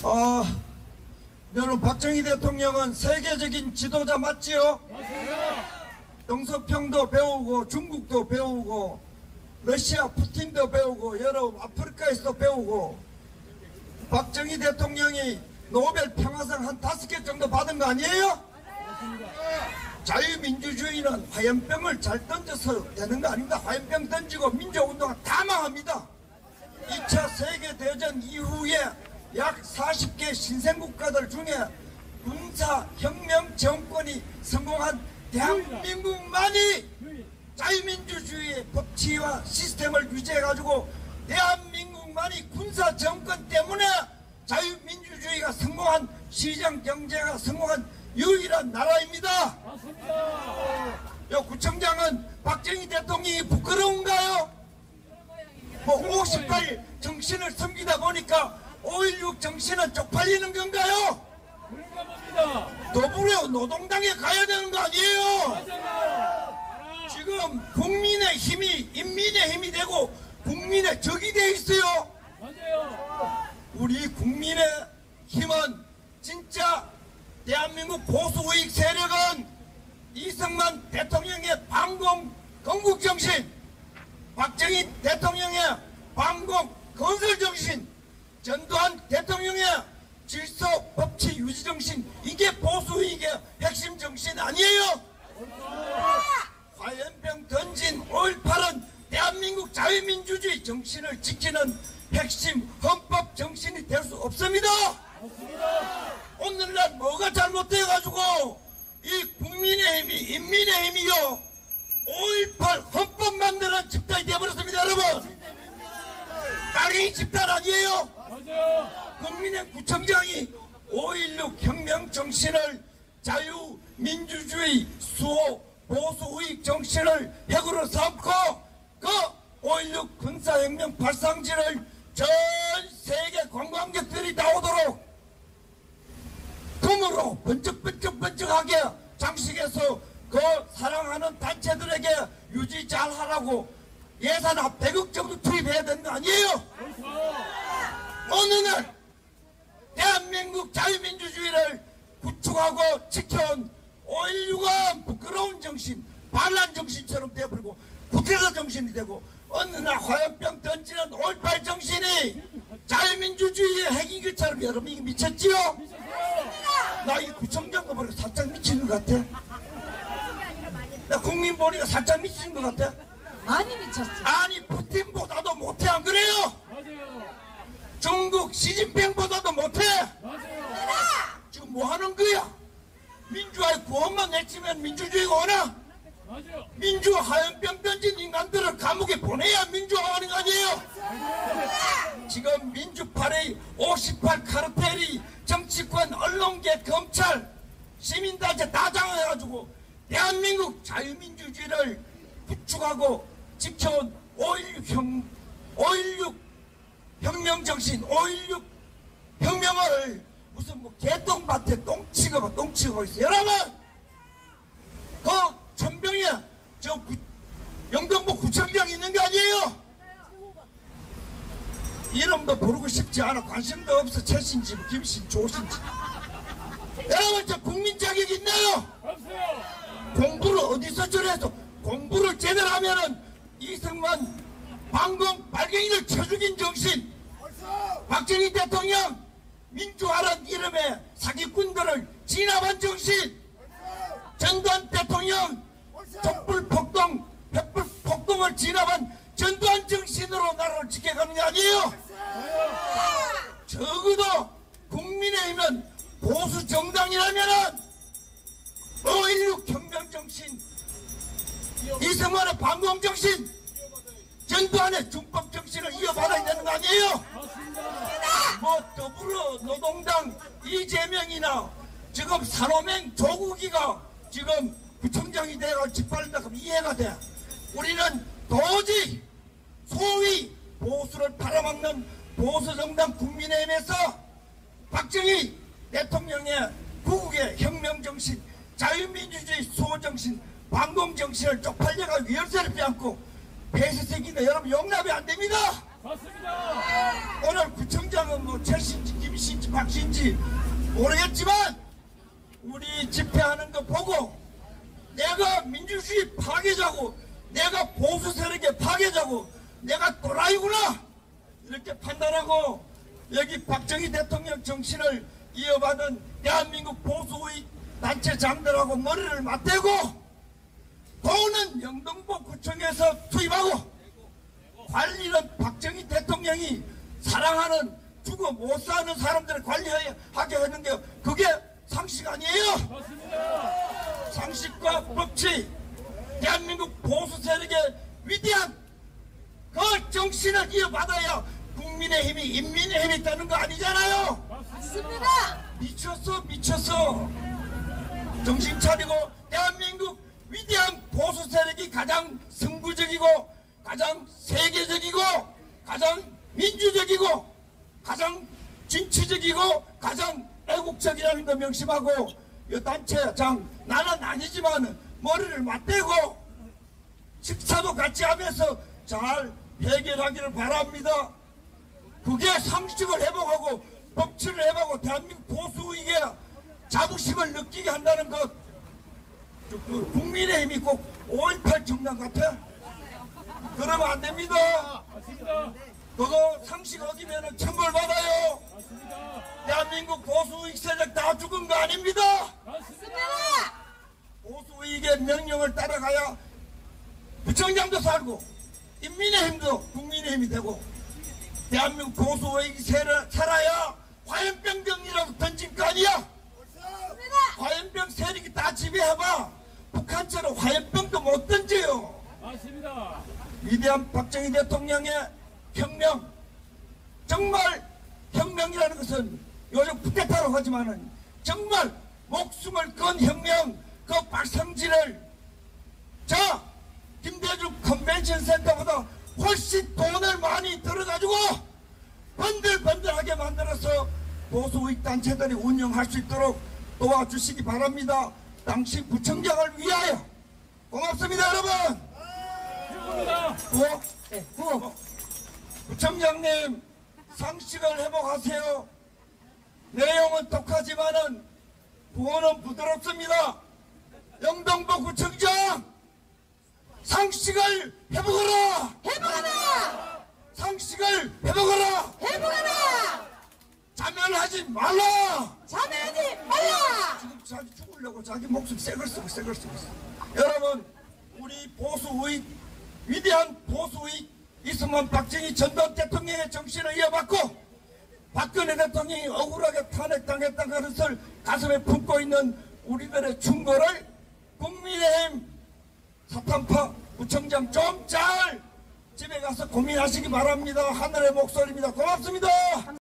여러분, 박정희 대통령은 세계적인 지도자 맞지요? 맞습니다. 동서평도 배우고 중국도 배우고 러시아 푸틴도 배우고 여러 아프리카에서도 배우고 박정희 대통령이 노벨 평화상 한 5개 정도 받은 거 아니에요? 자유민주주의는 화염병을 잘 던져서 되는 거 아닙니다. 화염병 던지고 민주운동은 다 망합니다. 2차 세계대전 이후에 약 40개 신생국가들 중에 군사혁명 정권이 성공한 대한민국만이 자유민주주의의 법치와 시스템을 유지해가지고 대한민국만이 군사정권 때문에 자유민주주의가 성공한 시장경제가 성공한 유일한 나라입니다. 맞습니다. 구청장은 박정희 대통령이 부끄러운가요? 58 정신을 섬기다 보니까 5.16 정신은 쪽팔리는 건가요? 그런가 봅니다. 더불어 노동당에 가야 되는 거 아니에요? 맞아요. 지금 국민의 힘이 인민의 힘이 되고 국민의 적이 돼 있어요. 맞아요. 우리 국민의 힘은 진짜 대한민국 보수우익 세력은 이승만 대통령의 반공 건국정신, 박정희 대통령의 반공 건설정신, 전두환 대통령의 질서 법치 유지정신, 이게 보수우익의 핵심 정신 아니에요? 화염병 던진 5.18은 대한민국 자유민주주의 정신을 지키는 핵심 헌법 정신이 될 수 없습니다. 오늘날 뭐가 잘못돼가지고 이 국민의 힘이 인민의 힘이요 5.18 헌법 만드는 집단이 되어버렸습니다. 여러분, 빨갱이 집단 아니에요? 맞아요. 국민의 구청장이 5.16 혁명 정신을 자유민주주의 수호 보수우익 정신을 핵으로 삼고 그 5.16 군사혁명 발상지를 전 세계 관광객들이 나오도록 금으로 번쩍번쩍번쩍하게 장식해서 그 사랑하는 단체들에게 유지 잘 하라고 예산 한 100억 정도 투입해야 되는 거 아니에요? 어느 날 대한민국 자유민주주의를 구축하고 지켜온 5.16은 부끄러운 정신, 반란 정신처럼 되어버리고 구태자 정신이 되고 어느 날 화염병 던지는 5.18 정신이 자유민주주의의 핵인 것처럼 여러분 이게 미쳤지요? 나 이 구청장도 보니까 살짝 미치는 것 같아. 나 국민 보니까 살짝 미치는 것 같아. 많이 미쳤어. 아니 푸틴보다도 못해 안 그래요? 맞아요. 중국 시진핑보다도 못해. 맞아요. 지금 뭐 하는 거야? 민주화의 구원만 내치면 민주주의가 오나? 맞아요. 민주화 화염병 던진 인간들을 감옥에 보내야 민주화하는 거 아니에요? 지금 민주파의 58 카르텔이 정치권, 언론계, 검찰, 시민단체 다 장악해가지고 대한민국 자유민주주의를 구축하고 지켜온 5.16 혁명정신, 5.16 혁명을 무슨 뭐 개똥밭에 똥치고 있어요. 여러분, 그 천병에 영등포 구청장 있는 게 아니에요? 이름도 부르고 싶지 않아. 관심도 없어. 최신지, 김신, 조신지. 여러분, 저 국민 자격 있나요? 없어요. 공부를 어디서 저래서 공부를 제대로 하면은 이승만 반공 발갱이를 쳐 죽인 정신, 박정희 대통령 민주화란 이름의 사기꾼들을 진압한 정신, 전두환 대통령 촛불폭동, 횃불폭동을 진압한 전두환 정신으로 나라를 지켜가는 게 아니에요? 적어도 국민의힘은 보수 정당이라면은 5.16 혁명 정신, 이승만의 반공 정신, 전두환의 준법 정신을 이어받아야 되는 거 아니에요? 뭐 더불어 노동당 이재명이나 지금 산호맹 조국이가 지금 구청장이 돼가 짓밟는다 그러면 이해가 돼. 우리는 도저히 소위 보수를 팔아먹는 보수정당 국민의힘에서 박정희 대통령의 구국의 혁명정신, 자유민주주의 수호정신, 반공정신을 쪽팔려가 위열세를 빼앗고 폐쇄생기는 여러분 용납이 안 됩니다. 맞습니다. 오늘 구청장은 뭐 최신지 김 임신지 박신지 모르겠지만 우리 집회하는 거 보고 내가 민주주의 파괴자고 내가 보수 세력의 파괴자고 내가 또라이구나 이렇게 판단하고 여기 박정희 대통령 정신을 이어받은 대한민국 보수의 단체장들하고 머리를 맞대고 돈은 영등포구청에서 투입하고 관리는 박정희 대통령이 사랑하는 죽어 못 사는 사람들을 관리하게 하는 게 그게 상식 아니에요? 맞습니다. 상식과 법치 대한민국 보수 세력의 위대한 그 정신을 이어받아야 국민의 힘이 인민의 힘이 되는 거 아니잖아요. 맞습니다. 미쳤어. 정신 차리고 대한민국 위대한 보수 세력이 가장 승부적이고 가장 세계적이고 가장 민주적이고 가장 진취적이고 가장 애국적이라는 거 명심하고 이 단체장 나는 아니지만 머리를 맞대고 식사도 같이 하면서 잘 해결하기를 바랍니다. 그게 상식을 회복하고 법치를 회복하고 대한민국 보수에게 자부심을 느끼게 한다는 것. 그 국민의힘이 꼭 5.18 정당 같아? 그러면 안 됩니다. 맞습니다. 그거 상식 어기면 처벌받아요. 맞습니다. 대한민국 보수 세력 다 죽은 거 아닙니다. 맞습니다. 보수익의 명령을 따라가야 부총장도 살고 인민의힘도 국민의힘이 되고 대한민국 보수익이 살아야 화염병정이라도 던질 거 아니야. 화염병 세력이 다 지배해봐 북한처럼 화염병도 못 던져요. 맞습니다. 위대한 박정희 대통령의 혁명, 정말 혁명이라는 것은 요즘 쿠데타라고 하지만은 정말 목숨을 건 혁명, 그 박성진을 김대중 컨벤션 센터보다 훨씬 돈을 많이 들어가지고 번들번들하게 만들어서 보수익 단체들이 운영할 수 있도록 도와주시기 바랍니다. 당신 부총장을 위하여. 고맙습니다, 여러분. 최고입니다. 구호? 네, 구호. 부총장님, 상식을 회복하세요. 내용은 독하지만은 구호는 부드럽습니다. 영등포 구청장, 상식을 회복하라. 해보거라! 상식을 회복하라. 해보거라! 자멸하지 말라. 자매하지 말라! 지금 자기 죽으려고 자기 목숨 새걸 쓰고 있어. 여러분, 우리 보수의 위대한 보수의 이승만 박정희 전두환 대통령의 정신을 이어받고 박근혜 대통령이 억울하게 탄핵당했다는 것을 가슴에 품고 있는 우리들의 충고를 국민의힘 사탄파 구청장 좀 잘 집에 가서 고민하시기 바랍니다. 하늘의 목소리입니다. 고맙습니다.